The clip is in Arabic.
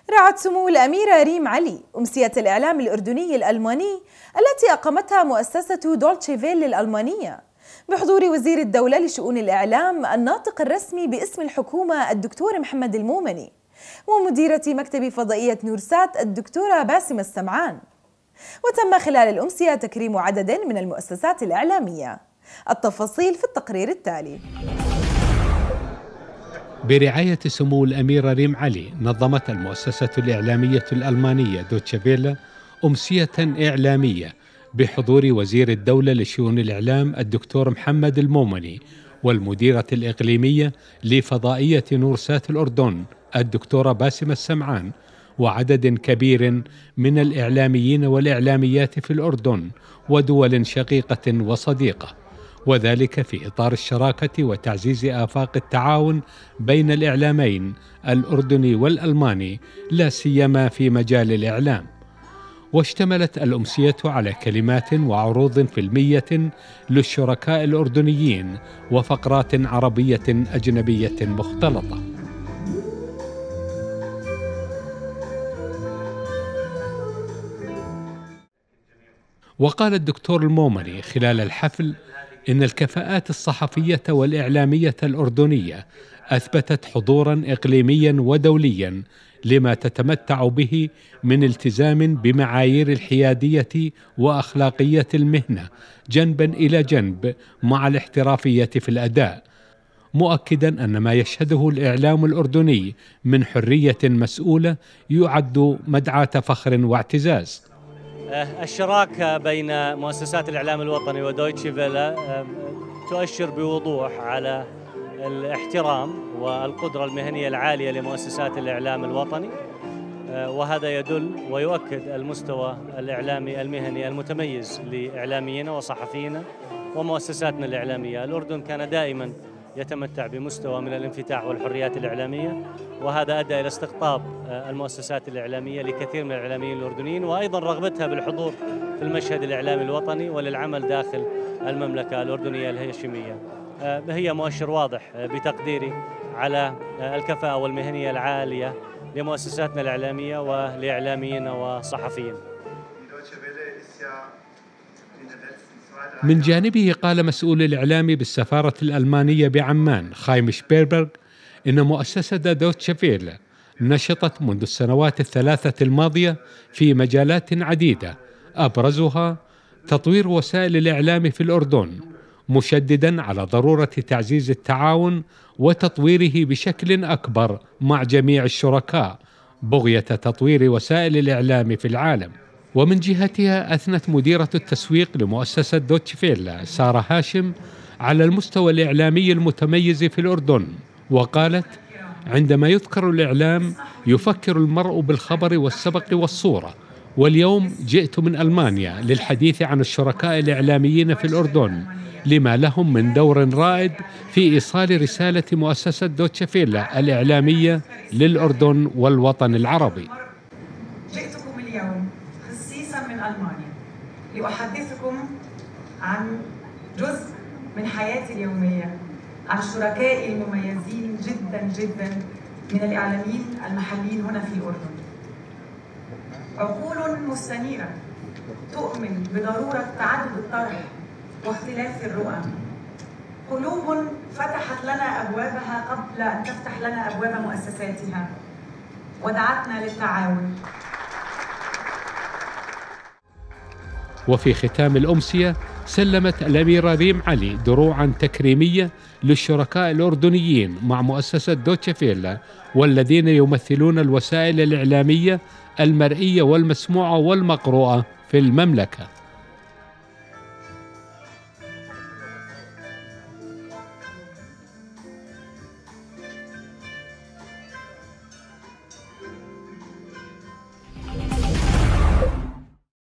رعت سمو الأميرة ريم علي أمسية الإعلام الأردني الألماني التي أقامتها مؤسسة دولتشي فيل الألمانية بحضور وزير الدولة لشؤون الإعلام الناطق الرسمي باسم الحكومة الدكتور محمد المومني ومديرة مكتب فضائية نورسات الدكتورة باسمة السمعان. وتم خلال الأمسية تكريم عدد من المؤسسات الإعلامية. التفاصيل في التقرير التالي. برعاية سمو الأميرة ريم علي نظمت المؤسسة الإعلامية الألمانية دوتشي فيل أمسية إعلامية بحضور وزير الدولة لشؤون الإعلام الدكتور محمد المومني والمديرة الإقليمية لفضائية نورسات الأردن الدكتورة باسمة السمعان وعدد كبير من الإعلاميين والإعلاميات في الأردن ودول شقيقة وصديقة، وذلك في إطار الشراكة وتعزيز آفاق التعاون بين الإعلامين الأردني والألماني لا سيما في مجال الإعلام. واشتملت الأمسية على كلمات وعروض فيلمية للشركاء الأردنيين وفقرات عربية أجنبية مختلطة. وقال الدكتور المومني خلال الحفل إن الكفاءات الصحفية والإعلامية الأردنية أثبتت حضوراً إقليمياً ودولياً لما تتمتع به من التزام بمعايير الحيادية وأخلاقية المهنة جنباً إلى جنب مع الاحترافية في الأداء، مؤكداً أن ما يشهده الإعلام الأردني من حرية مسؤولة يعد مدعاة فخر واعتزاز. الشراكة بين مؤسسات الإعلام الوطني ودويتشي فيلا تؤشر بوضوح على الاحترام والقدرة المهنية العالية لمؤسسات الإعلام الوطني، وهذا يدل ويؤكد المستوى الإعلامي المهني المتميز لإعلاميين وصحفيين ومؤسساتنا الإعلامية. الأردن كان دائما يتمتع بمستوى من الانفتاح والحريات الإعلامية، وهذا أدى إلى استقطاب المؤسسات الإعلامية لكثير من الإعلاميين الأردنيين، وأيضا رغبتها بالحضور في المشهد الإعلامي الوطني وللعمل داخل المملكة الأردنية الهاشمية. هي مؤشر واضح بتقديري على الكفاءة والمهنية العالية لمؤسساتنا الإعلامية ولإعلاميين وصحفيين. من جانبه قال مسؤول الإعلام بالسفارة الألمانية بعمان خايم شبيربرغ إن مؤسسة دوتشي فيل نشطت منذ السنوات الثلاثة الماضية في مجالات عديدة أبرزها تطوير وسائل الإعلام في الأردن، مشددا على ضرورة تعزيز التعاون وتطويره بشكل أكبر مع جميع الشركاء بغية تطوير وسائل الإعلام في العالم. ومن جهتها أثنت مديرة التسويق لمؤسسة دوتشي فيل سارة هاشم على المستوى الإعلامي المتميز في الأردن، وقالت: عندما يذكر الإعلام يفكر المرء بالخبر والسبق والصورة، واليوم جئت من ألمانيا للحديث عن الشركاء الإعلاميين في الأردن لما لهم من دور رائد في إيصال رسالة مؤسسة دوتشي فيل الإعلامية للأردن والوطن العربي. جئتكم اليوم خصيصا من ألمانيا لأحدثكم عن جزء من حياتي اليومية، عن شركائي المميزين جدا جدا من الإعلاميين المحليين هنا في الأردن. عقول مستنيرة تؤمن بضرورة تعدد الطرح واختلاف الرؤى، قلوب فتحت لنا أبوابها قبل أن تفتح لنا أبواب مؤسساتها ودعتنا للتعاون. وفي ختام الأمسية سلمت الأميرة ريم علي دروعا تكريمية للشركاء الأردنيين مع مؤسسة دوتشي فيل والذين يمثلون الوسائل الإعلامية المرئية والمسموعة والمقروءة في المملكة.